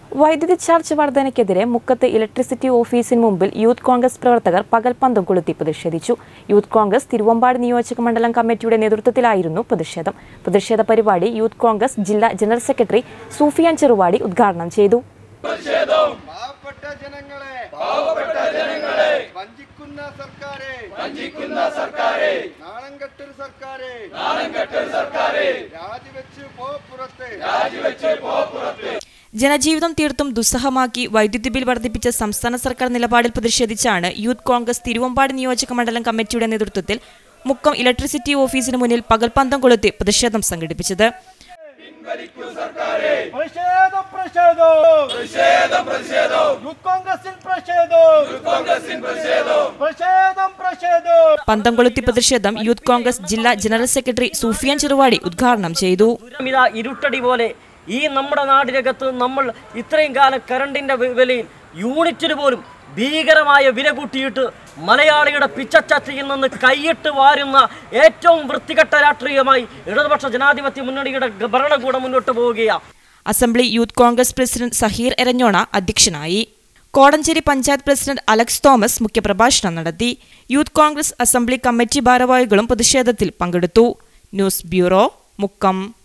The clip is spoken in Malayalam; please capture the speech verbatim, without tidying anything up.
വൈദ്യുതി ചാർജ് വർധനയ്ക്കെതിരെ മുക്കത്ത് ഇലക്ട്രിസിറ്റി ഓഫീസിന് മുമ്പിൽ യൂത്ത് കോൺഗ്രസ് പ്രവർത്തകർ പകൽപന്തം കൊളുത്തി പ്രതിഷേധിച്ചു. യൂത്ത് കോൺഗ്രസ് തിരുവമ്പാട് നിയോജക മണ്ഡലം കമ്മിറ്റിയുടെ നേതൃത്വത്തിലായിരുന്നു പ്രതിഷേധം. പ്രതിഷേധ പരിപാടി യൂത്ത് കോൺഗ്രസ് ജില്ലാ ജനറൽ സെക്രട്ടറി സൂഫിയാൻ ചെറുവാടി ഉദ്ഘാടനം ചെയ്തു. ജനജീവിതം തീർത്തും ദുസ്സഹമാക്കി വൈദ്യുതി ബിൽ വർദ്ധിപ്പിച്ച സംസ്ഥാന സർക്കാർ നിലപാടിൽ പ്രതിഷേധിച്ചാണ് യൂത്ത് കോൺഗ്രസ് തിരുവമ്പാട് നിയോജക മണ്ഡലം കമ്മിറ്റിയുടെ നേതൃത്വത്തിൽ മുക്കം ഇലക്ട്രിസിറ്റി ഓഫീസിന് മുന്നിൽ പകൽപന്തം കൊളുത്തി പ്രതിഷേധം സംഘടിപ്പിച്ചത്. പന്തം കൊളുത്തി പ്രതിഷേധം യൂത്ത് കോൺഗ്രസ് ജില്ലാ ജനറൽ സെക്രട്ടറി സൂഫിയാൻ ചെറുവാടി ഉദ്ഘാടനം ചെയ്തു. ഇരുട്ടടി പോലെ ഈ നമ്മുടെ നാടിനകത്ത് നമ്മൾ ഇത്രയും കാലം കറണ്ടിന്റെ വിലയിൽ യൂണിറ്റിന് പോലും ഭീകരമായ വില കൂട്ടിയിട്ട് മലയാളിയുടെ പിച്ചച്ചട്ടിയിൽ നിന്ന് കൈയിട്ട് വാരുന്ന ഏറ്റവും വൃത്തികെട്ട രാഷ്ട്രീയമായി ഇടതുപക്ഷ ജനാധിപത്യ മുന്നണിയുടെ ഭരണകൂടം മുന്നോട്ട് പോവുകയാണ്. Assembly youth Congress president Saheer Eranjona അധ്യക്ഷനായി. കോടഞ്ചേരി പഞ്ചായത്ത് പ്രസിഡന്റ് അലക്സ് തോമസ് മുഖ്യപ്രഭാഷണം നടത്തി. യൂത്ത് കോൺഗ്രസ് അസംബ്ലി കമ്മിറ്റി ഭാരവാഹികളും പ്രതിഷേധത്തിൽ പങ്കെടുത്തു. News bureau, Mukkam.